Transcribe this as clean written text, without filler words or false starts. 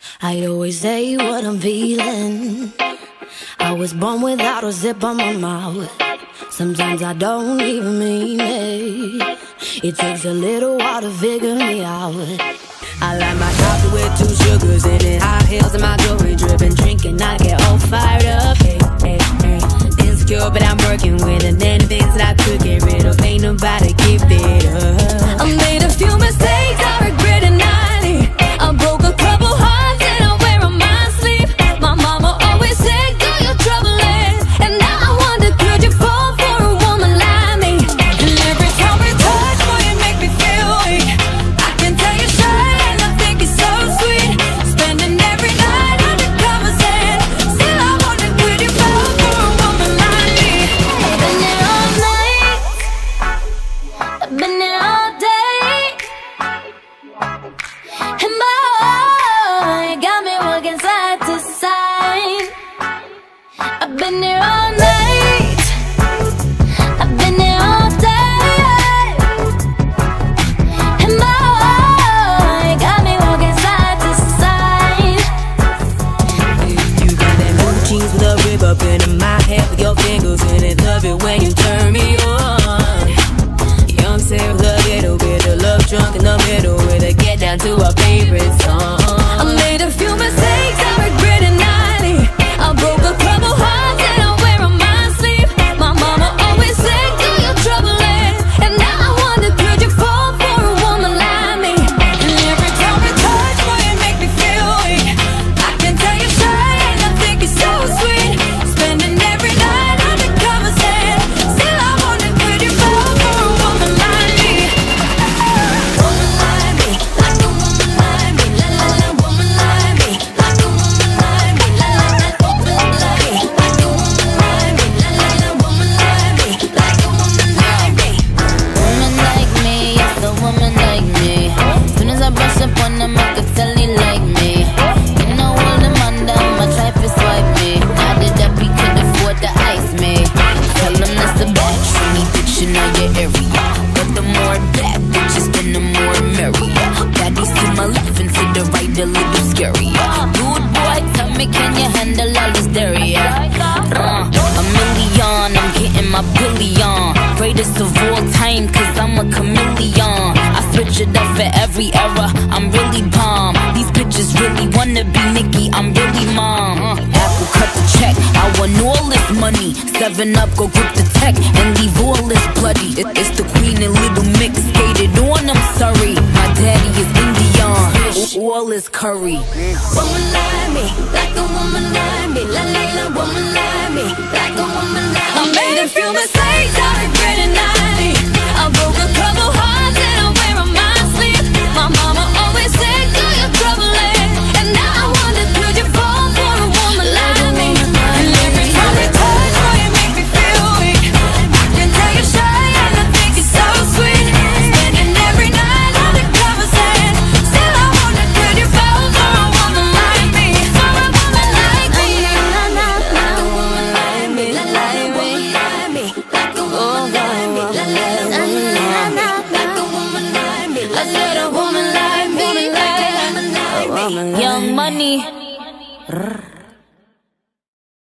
I always say what I'm feeling. I was born without a zip on my mouth. Sometimes I don't even mean it. It takes a little while to figure me out. I like my coffee with 2 sugars in it, high heels and my jewelry dripping, drinking, I get all fired up. Hey, hey, hey. Insecure, but I'm working with it. Many things that I could get rid of, ain't nobody keep it up. I made a few mistakes, I regret it nightly. I broke a couple hearts and I wear on my sleeve. My mama always said, girl, you're troubling. And now I wonder, could you fall for a woman like me? And every time we touch, boy, you make me feel weak. I can tell you straight, and I think you're so sweet. Spending every night under covers and still I wonder, could you fall for a woman like me? I've been there all night, I've been there all day, and boy, you got me walking side to side. I've been there all night, I've been there all day, and boy, you got me walking side to side. You got that blue jeans with a rib up in my head with your fingers in it. Love it when you turn me on. Young Sarah, a little bit of love drunk in the middle with a get down to our favorite song. I made a few mistakes, I regret it nightly. I broke a couple hearts and I wear on my sleeve. My mama always said, girl, you're troubling. And now I wonder, could you fall for a woman like me? And every time we touch, boy, you make me feel weak. I can tell you straight, and I think you're so sweet. Spending every night under covers and still I wonder, could you fall for a woman like me? Woman like me, like a woman like me, la la la. Woman like me, like a woman like me, la la la. Woman like me, like a woman like me, la la la. Woman like me, like a woman like me. Woman like me, yes, a woman like me. Soon as I brush up on them, I could tell he like me. You know all them on them, I try to swipe me. Now that he could afford to ice me. Tell him that's the bad trini bitch in your area. But the more bad bitches, then the more merrier. Daddy to my left and to the right, a little scarier. Good boy, tell me, can you handle all this dairy? A million, I'm getting my billion. Greatest of all time, cause I'm a chameleon. I switch it up for every era, I'm really bomb. These bitches really wanna be Nicki, I'm really mom. Apple cut the check, I want all this money. 7 Up, go grip the tech and leave all this bloody. It's the queen and little mix, skated on, I'm sorry. My daddy is Indian, all is curry. Woman like me, like a woman like me, la la la. Woman like me, like a woman like me. I made a few mistakes, I regret it nightly. I broke a couple hearts and I wear on my sleeve. My mama always said, girl, you're troubling. And now I wonder, could you fall for a woman like me? And every time we touch, boy, you make me feel weak. I can tell you straight, and I think you're so sweet. Spending every night under covers and still I wonder, could you fall for a woman like me? For a woman like me, like a woman like me, like a woman like me, like a woman like me, like a woman like me. I said a woman like me, like a woman like me. Young Money.